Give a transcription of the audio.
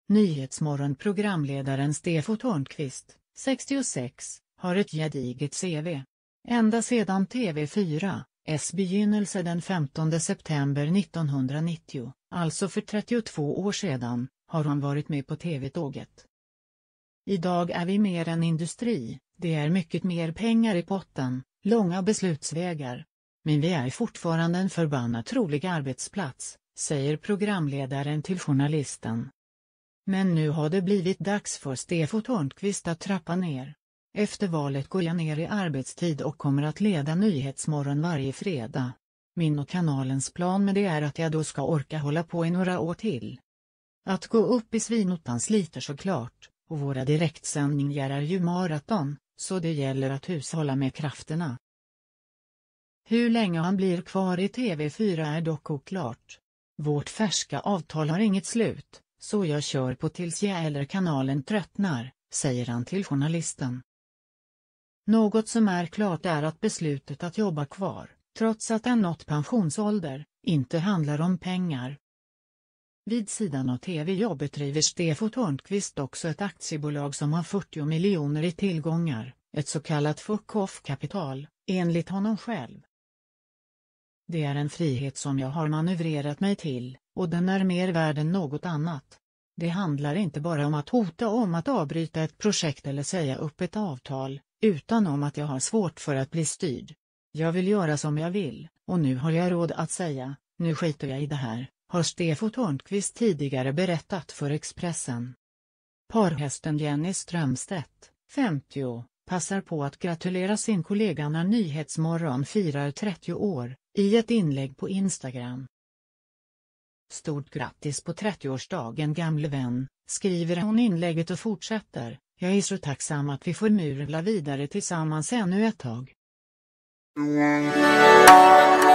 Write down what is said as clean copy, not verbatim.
Nyhetsmorgon programledaren Stefan Törnqvist, 66, har ett gediget CV. Ända sedan TV4:s begynnelse den 15 september 1990, alltså för 32 år sedan, har han varit med på TV-tåget. Idag är vi mer än industri, det är mycket mer pengar i potten, långa beslutsvägar. Men vi är fortfarande en förbannat rolig arbetsplats, säger programledaren till journalisten. Men nu har det blivit dags för Stefan Törnqvist att trappa ner. Efter valet går jag ner i arbetstid och kommer att leda Nyhetsmorgon varje fredag. Min och kanalens plan med det är att jag då ska orka hålla på i några år till. Att gå upp i svinottan sliter såklart, och våra direktsändningar är ju maraton, så det gäller att hushålla med krafterna. Hur länge han blir kvar i TV4 är dock oklart. Vårt färska avtal har inget slut, så jag kör på tills jag eller kanalen tröttnar, säger han till journalisten. Något som är klart är att beslutet att jobba kvar, trots att han nått pensionsålder, inte handlar om pengar. Vid sidan av TV-jobbet driver Stefan Törnqvist också ett aktiebolag som har 40 miljoner i tillgångar, ett så kallat fuck-off-kapital, enligt honom själv. Det är en frihet som jag har manövrerat mig till, och den är mer värd än något annat. Det handlar inte bara om att hota om att avbryta ett projekt eller säga upp ett avtal, utan om att jag har svårt för att bli styrd. Jag vill göra som jag vill, och nu har jag råd att säga, nu skiter jag i det här, har Stefan Törnqvist tidigare berättat för Expressen. Parhästen Jenny Strömstedt, 50, passar på att gratulera sin kollega när Nyhetsmorgon firar 30 år, i ett inlägg på Instagram. Stort grattis på 30-årsdagen gamle vän, skriver hon inlägget och fortsätter, jag är så tacksam att vi får murvla vidare tillsammans ännu ett tag.